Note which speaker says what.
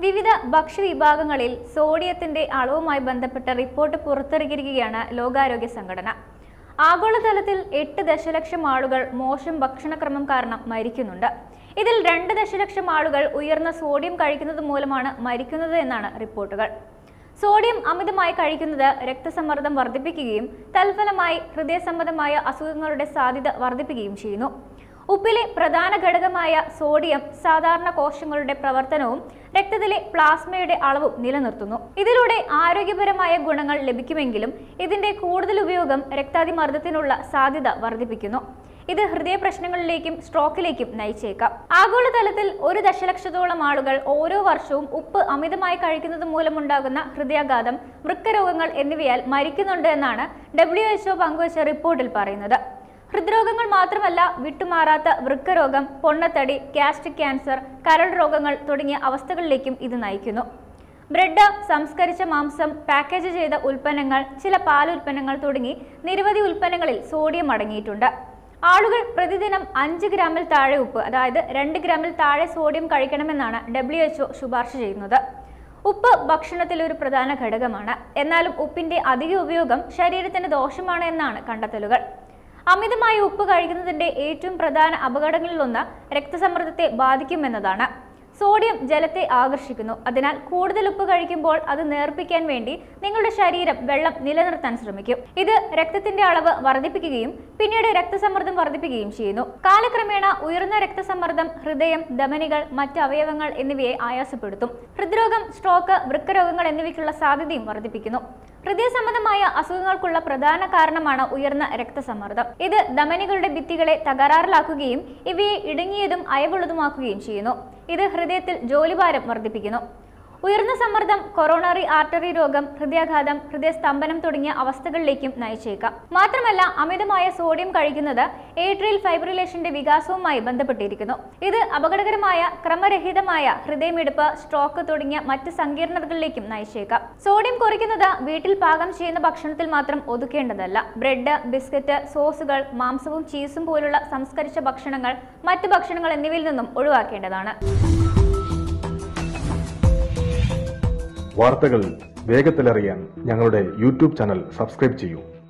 Speaker 1: വിവിധ ഭക്ഷ്യവിഭാഗങ്ങളിൽ സോഡിയത്തിന്റെ അളവുമായി ബന്ധപ്പെട്ട റിപ്പോർട്ട് പുറത്തിറക്കിയിരിക്കുകയാണ് ലോകാരോഗ്യ സംഘടന. ആഗോളതലത്തിൽ 8 ദശലക്ഷം ആളുകൾ മോശം ഭക്ഷണക്രമം കാരണം മരിക്കുന്നുണ്ട്. ഇതിൽ 2 ദശലക്ഷം ആളുകൾ ഉയർന്ന സോഡിയം കഴിക്കുന്നത് മൂലമാണ് മരിക്കുന്നത് എന്നാണ് റിപ്പോർട്ടുകൾ. സോഡിയം അമിതമായി കഴിക്കുന്നത് രക്തസമ്മർദ്ദം വർദ്ധിപ്പിക്കുകയും തൽഫലമായി ഹൃദയസംബന്ധമായ അസുഖങ്ങളുടെ സാധ്യത വർദ്ധിപ്പിക്കുകയും ചെയ്യുന്നു. ഉപ്പിലെ പ്രധാന ഘടകമായ സോഡിയം സാധാരണ കോശങ്ങളുടെ പ്രവർത്തനവും രക്തത്തിലെ പ്ലാസ്മയുടെ അളവും നിലനിർത്തുന്നു. ഇതിലൂടെ ആരോഗ്യപരമായ ഗുണങ്ങൾ ലഭിക്കുമെങ്കിലും ഇതിന്റെ കൂടുതൽ ഉപയോഗം രക്താതിമർദ്ദത്തിനുള്ള സാധ്യത വർദ്ധിപ്പിക്കുന്നു. ഇത് ഹൃദയ പ്രശ്നങ്ങളിലേക്കും സ്ട്രോക്കിലേക്കും നയിച്ചേക്കാം. ആഗോളതലത്തിൽ 1 ദശലക്ഷത്തോളം ആളുകൾ ഓരോ വർഷവും ഉപ്പ് അമിതമായി കഴിക്കുന്നത് മൂലമുണ്ടാകുന്ന ഹൃദയാഘാതം, വൃക്കരോഗങ്ങൾ എന്നിവയാൽ മരിക്കുന്നുണ്ട് എന്നാണ് WHO പങ്കുവച്ച റിപ്പോർട്ടിൽ പറയുന്നത്. ഹൃദ്രോഗങ്ങൾ മാത്രമല്ല, വിട്ടുമാറാത്ത വൃക്കരോഗം, പൊണ്ണത്തടി, ഗ്യാസ്ട്രിക് ക്യാൻസർ, കരൾ രോഗങ്ങൾ തുടങ്ങിയ അവസ്ഥകളിലേക്കും ഇത് നയിക്കുന്നു. ബ്രെഡ്, സംസ്കരിച്ച മാംസം, പാക്കേജ് ചെയ്ത ഉൽപ്പന്നങ്ങൾ, ചില പാലുൽപ്പന്നങ്ങൾ തുടങ്ങി നിരവധി ഉൽപ്പന്നങ്ങളിൽ സോഡിയം അടങ്ങിയിട്ടുണ്ട്. ആളുകൾ പ്രതിദിനം 5 ഗ്രാമിൽ താഴെ ഉപ്പ്, അതായത് 2 ഗ്രാമിൽ താഴെ സോഡിയം കഴിക്കണമെന്നാണ് WHO ശുപാർശ ചെയ്യുന്നത്. ഉപ്പ് ഭക്ഷണത്തിൽ ഒരു പ്രധാന ഘടകമാണ്. എന്നാലും ഉപ്പിന്റെ അധിക ഉപയോഗം ശരീരത്തിന് ദോഷമാണ് എന്നാണ് കണ്ടെത്തലുകൾ. അമിതമായി ഉപ്പ് കഴിക്കുന്നതിന്റെ ഏറ്റവും പ്രധാന അപകടങ്ങളിലൊന്ന് രക്തസമ്മർദ്ദത്തെ ബാധിക്കുമെന്നതാണ്. സോഡിയം ജലത്തെ ആകർഷിക്കുന്നു. അതിനാൽ കൂടുതൽ ഉപ്പ് കഴിക്കുമ്പോൾ അത് നേർപ്പിക്കാൻ വേണ്ടി നിങ്ങളുടെ ശരീരം വെള്ളം നിലനിർത്താൻ ശ്രമിക്കും. ഇത് രക്തത്തിന്റെ അളവ് വർദ്ധിപ്പിക്കുകയും പിന്നീട് രക്തസമ്മർദ്ദം വർദ്ധിപ്പിക്കുകയും ചെയ്യുന്നു. കാലക്രമേണ ഉയർന്ന രക്തസമ്മർദ്ദം ഹൃദയം, ധമനികൾ, മറ്റ് അവയവങ്ങൾ എന്നിവയെ ആയാസപ്പെടുത്തും. ഹൃദ്രോഗം, സ്ട്രോക്ക്, വൃക്കരോഗങ്ങൾ എന്നിവയ്ക്കുള്ള സാധ്യതയും വർദ്ധിപ്പിക്കുന്നു. ഹൃദയ സംബന്ധമായ അസുഖങ്ങൾക്കുള്ള പ്രധാന കാരണമാണ് ഉയർന്ന രക്തസമ്മർദ്ദം. ഇത് ധമനികളുടെ ഭിത്തികളെ തകരാറിലാക്കുകയും ഇവയെ ഇടുങ്ങിയതും അയവുള്ളതുമാക്കുകയും ചെയ്യുന്നു. ഇത് ഹൃദയത്തിൽ ജോലിഭാരം വർദ്ധിപ്പിക്കുന്നു. ഉയർന്ന സമ്മർദ്ദം കൊറോണറി ആർട്ടറി രോഗം, ഹൃദയാഘാതം, ഹൃദയസ്തംഭനം തുടങ്ങിയ അവസ്ഥകളിലേക്കും നയിച്ചേക്കാം. മാത്രമല്ല, അമിതമായ സോഡിയം കഴിക്കുന്നത് ഏട്രിയൽ ഫൈബ്രിലേഷന്റെ വികാസവുമായി ബന്ധപ്പെട്ടിരിക്കുന്നു. ഇത് അപകടകരമായ ക്രമരഹിതമായ ഹൃദയമിടിപ്പ്, സ്ട്രോക്ക് തുടങ്ങിയ മറ്റ് സങ്കീർണതകളിലേക്കും നയിച്ചേക്കാം. സോഡിയം കുറയ്ക്കുന്നത് വീട്ടിൽ പാകം ചെയ്യുന്ന ഭക്ഷണത്തിൽ മാത്രം ഒതുക്കേണ്ടതല്ല. ബ്രെഡ്, ബിസ്ക്കറ്റ്, സോസുകൾ, മാംസവും ചീസും പോലുള്ള സംസ്കരിച്ച ഭക്ഷണങ്ങൾ, മറ്റ് ഭക്ഷണങ്ങൾ എന്നിവയിൽ നിന്നും ഒഴിവാക്കേണ്ടതാണ്.
Speaker 2: വാർത്തകൾ വേഗത്തിലറിയാൻ ഞങ്ങളുടെ യൂട്യൂബ് ചാനൽ സബ്സ്ക്രൈബ് ചെയ്യൂ.